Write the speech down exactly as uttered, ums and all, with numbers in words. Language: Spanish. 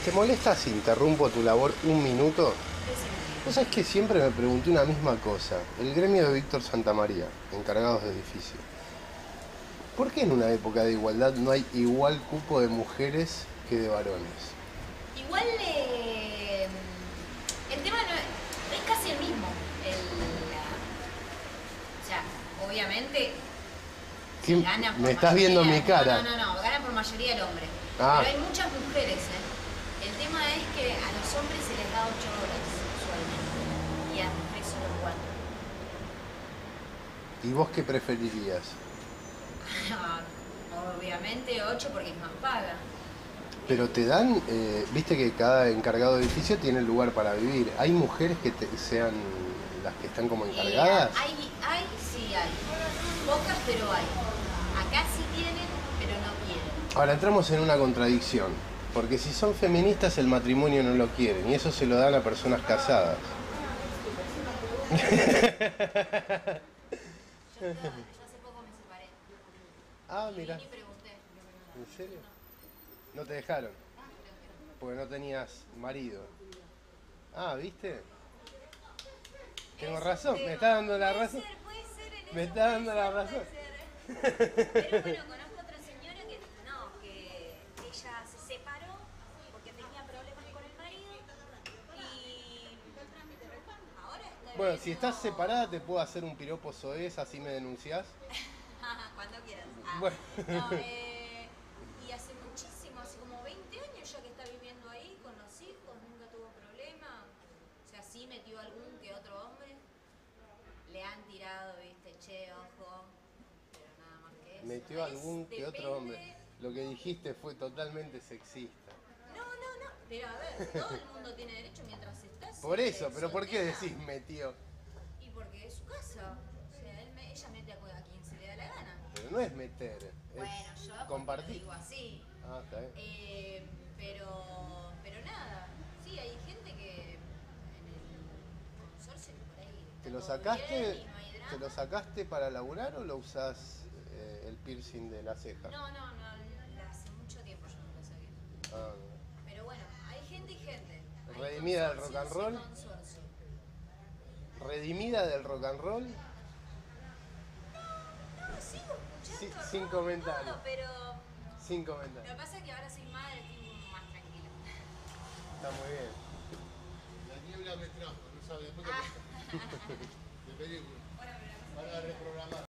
¿Te molesta si interrumpo tu labor un minuto? Vos sabés que siempre me pregunté una misma cosa. El gremio de Víctor Santamaría, encargados de edificio. ¿Por qué en una época de igualdad no hay igual cupo de mujeres que de varones? Igual eh, el tema no es, es casi el mismo. El, la- o sea, obviamente ¿Qué? gana por Me estás mayoría- viendo mi cara. No, no, no, no, gana por mayoría el hombre. Ah. Pero hay muchas mujeres, ¿eh? El tema es que a los hombres se les da ocho horas usualmente y a las mujeres solo cuatro. ¿Y vos qué preferirías? Obviamente ocho porque es más paga. Pero te dan, eh, viste que cada encargado de edificio tiene lugar para vivir. ¿Hay mujeres que te- sean las que están como encargadas? Eh, hay, hay, sí hay. Pocas, pero hay. Acá sí tienen, pero no quieren. Ahora entramos en una contradicción, porque si son feministas el matrimonio no lo quieren y eso se lo dan a personas casadas. Yo, yo hace poco me separé. Ah, Y mira. ni pregunté. ¿En serio? ¿No te dejaron? Porque no tenías marido. Ah, ¿viste? Tengo razón, me está dando la razón. Puede ser, puede ser en Me eso, está dando puede la ser, razón. puede ser. Pero bueno, conozco otra señora que no, que ella se separó porque tenía problemas con el marido y ahora está Bueno, si estás viviendo- separada te puedo hacer un piropo soez, así me denunciás. Cuando quieras. Ah, Bueno. no, eh, y hace muchísimo, hace como veinte años ya que está viviendo ahí con los hijos, nunca tuvo problema. O sea, sí metió algún que otro hombre. Le han tirado, viste, che, ojo, pero nada más que eso. Metió Es- algún que depende- otro hombre. Lo que dijiste fue totalmente sexista. No, no, no, pero a ver, todo el mundo tiene derecho mientras estás. Por eh, eso, pero ¿por qué soltera. decís metió? Y porque es su casa. O sea, él me- ella mete a, a quien se le da la gana. Pero no es meter, es Bueno, yo porque lo compartir. digo así. Ah, está bien. Eh, pero, pero nada, sí, hay gente que en el consorcio que por ahí está ¿Te lo todo sacaste, bien y no hay drama. ¿te lo sacaste para laburar o lo usás eh, el piercing de la ceja? No, no, no, hace mucho tiempo yo no lo saqué. Ah, Pero bueno, hay gente y gente. Hay Redimida del rock and consorcios y roll. consorcios. redimida del rock and roll. No, sigo escuchando. Sí, rock, sin comentarios. todo, pero Sin lo comentarios. que pasa es que ahora soy madre, estoy más tranquila. Está muy bien. La niebla me trajo, no sabe después Ah. de película. Ahora me la paso Para reprogramar.